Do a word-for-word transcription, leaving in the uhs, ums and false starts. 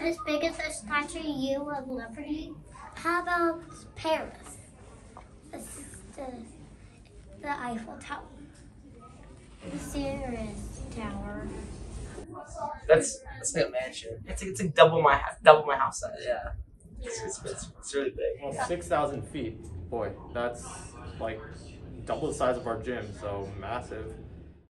as big as the Statue of Liberty. How about Paris? This is the, the Eiffel Tower. The Sears Tower. That's that's like a mansion. It's like, it's like double my ha- double my house size. Yeah, it's it's, it's, it's really big. Well, six thousand feet. Boy, that's like double the size of our gym. So massive.